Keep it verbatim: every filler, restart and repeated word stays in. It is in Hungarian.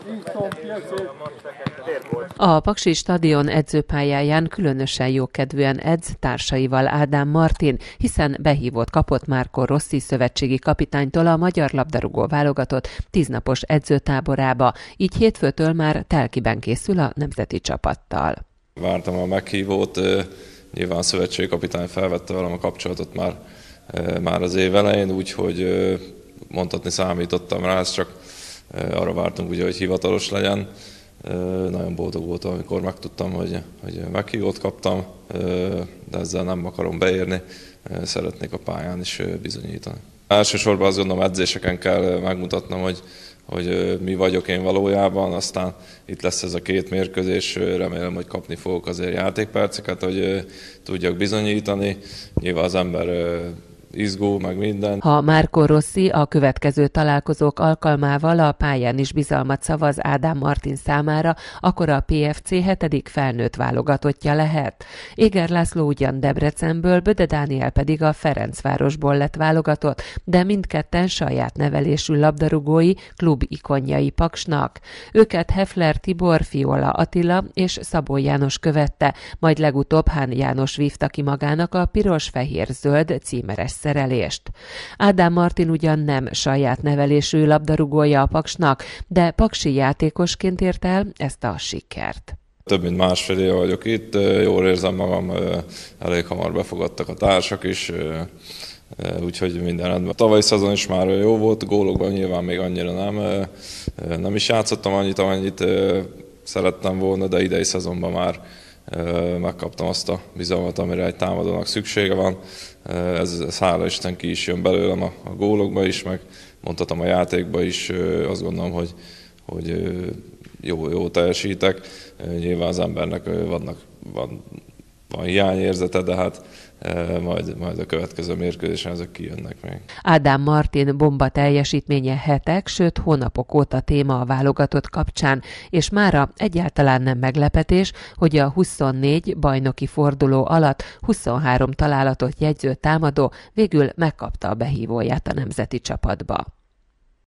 A Paksi stadion edzőpályáján különösen jókedvűen edz társaival Ádám Martin, hiszen behívót kapott Marco Rossi szövetségi kapitánytól a magyar labdarúgó válogatott tíznapos edzőtáborába, így hétfőtől már telkiben készül a nemzeti csapattal. Vártam a meghívót, nyilván a szövetségi kapitány felvette velem a kapcsolatot már, már az év elején, úgyhogy mondhatni számítottam rá, ezt csak arra vártunk, ugye, hogy hivatalos legyen. Nagyon boldog voltam, amikor megtudtam, hogy, hogy meghívót kaptam, de ezzel nem akarom beérni, szeretnék a pályán is bizonyítani. Elsősorban azt gondolom, edzéseken kell megmutatnom, hogy, hogy mi vagyok én valójában, aztán itt lesz ez a két mérkőzés, remélem, hogy kapni fogok azért játékperceket, hogy tudjak bizonyítani. Nyilván az ember izgó, meg minden. Ha Marco Rossi a következő találkozók alkalmával a pályán is bizalmat szavaz Ádám Martin számára, akkor a pé ef cé hetedik felnőtt válogatottja lehet. Éger László ugyan Debrecenből, Böde Dániel pedig a Ferencvárosból lett válogatott, de mindketten saját nevelésű labdarúgói, klub ikonjai Paksnak. Őket Hefler Tibor, Fiola Attila és Szabó János követte, majd legutóbb Hán János vívta ki magának a piros-fehér-zöld címeres szerelést. Ádám Martin ugyan nem saját nevelésű labdarúgója a Paksnak, de paksi játékosként ért el ezt a sikert. Több mint másfél éve vagyok itt, jól érzem magam, elég hamar befogadtak a társak is, úgyhogy minden rendben. A tavalyi szezon is már jó volt, gólokban nyilván még annyira nem, nem is játszottam annyit, amennyit szerettem volna, de idei szezonban már megkaptam azt a bizalmat, amire egy támadónak szüksége van. Ez, ez hála Isten ki is jön belőlem a, a gólokba is, meg mondhatom a játékba is. Azt gondolom, hogy, hogy jó, jó teljesítek. Nyilván az embernek vannak, van, van hiányérzete, de hát majd, majd a következő mérkőzésen ezek kijönnek még. Ádám Martin bomba teljesítménye hetek, sőt hónapok óta téma a válogatott kapcsán, és mára egyáltalán nem meglepetés, hogy a huszonnégy bajnoki forduló alatt huszonhárom találatot jegyző támadó végül megkapta a behívóját a nemzeti csapatba.